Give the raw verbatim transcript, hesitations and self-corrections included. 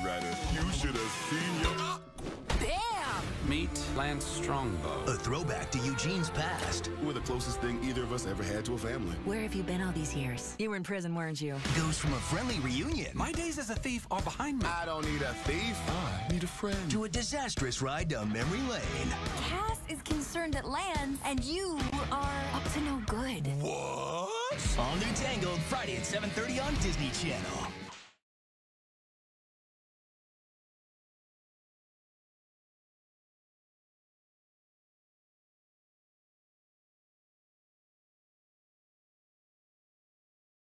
songwriter. You should have seen your... Bam! Meet Lance Strongbow. A throwback to Eugene's past. We're the closest thing either of us ever had to a family. Where have you been all these years? You were in prison, weren't you? Goes from a friendly reunion. My days as a thief are behind me. I don't need a thief. I need a friend. To a disastrous ride down memory lane. Cass is concerned that Lance and you are up to no good. What? All new Tangled, Friday at seven thirty on Disney Channel.